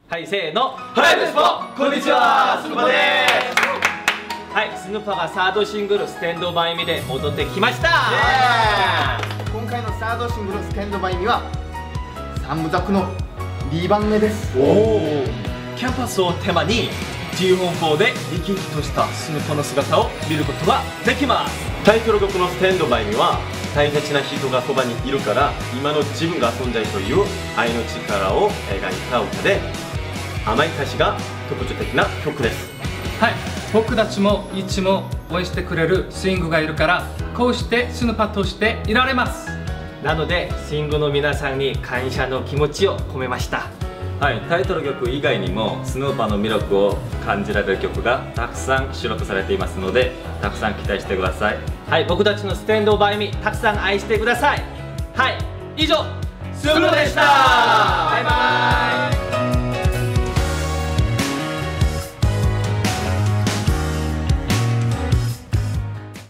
はい、せーの。 はい、ですぽこんにちは、スヌパです。 はい、スヌパがサードシングルステンドバイミで戻ってきました。 今回のサードシングルステンドバイミは3部作の2番目です。 おお、キャンパスをテーマに自由奔放で生き生きとしたスヌパの姿を見ることができます。 タイトル曲のステンドバイミは大切な人がそばにいるから今の自分が存在という愛の力を描いた歌で、甘い歌詞が特徴的な曲です。 はい、僕たちもいつも応援してくれるスイングがいるから、こうしてスヌパとしていられます。 なのでスイングの皆さんに感謝の気持ちを込めました。 はい、タイトル曲以外にもスヌーパーの魅力を感じられる曲がたくさん収録されていますので、たくさん期待してください。 はい、僕たちのステンドバイミたくさん愛してください。はい、以上スヌでした。バイバイ。